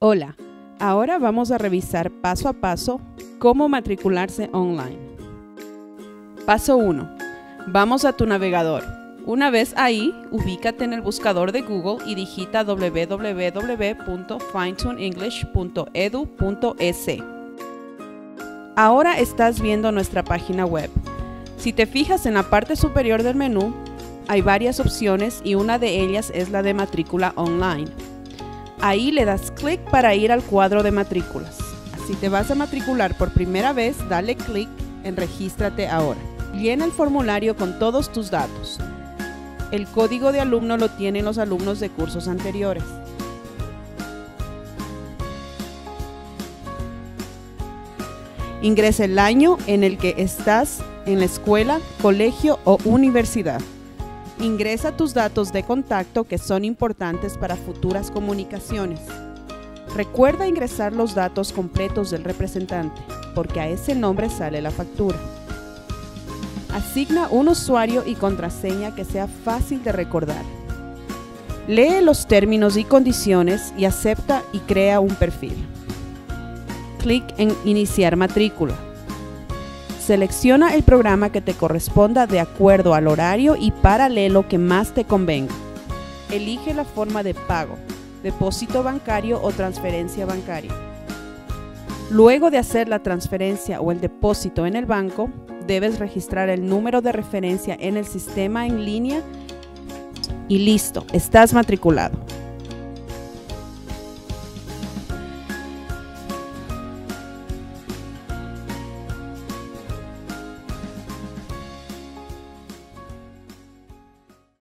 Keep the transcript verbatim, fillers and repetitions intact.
Hola, ahora vamos a revisar paso a paso cómo matricularse online. Paso uno. Vamos a tu navegador. Una vez ahí, ubícate en el buscador de Google y digita w w w punto findtune english punto e d u punto e s. Ahora estás viendo nuestra página web. Si te fijas en la parte superior del menú, hay varias opciones y una de ellas es la de matrícula online. Ahí le das clic para ir al cuadro de matrículas. Si te vas a matricular por primera vez, dale clic en Regístrate ahora. Llena el formulario con todos tus datos. El código de alumno lo tienen los alumnos de cursos anteriores. Ingresa el año en el que estás en la escuela, colegio o universidad. Ingresa tus datos de contacto que son importantes para futuras comunicaciones. Recuerda ingresar los datos completos del representante, porque a ese nombre sale la factura. Asigna un usuario y contraseña que sea fácil de recordar. Lee los términos y condiciones y acepta y crea un perfil. Clic en Iniciar matrícula. Selecciona el programa que te corresponda de acuerdo al horario y paralelo que más te convenga. Elige la forma de pago, depósito bancario o transferencia bancaria. Luego de hacer la transferencia o el depósito en el banco, debes registrar el número de referencia en el sistema en línea y listo, estás matriculado.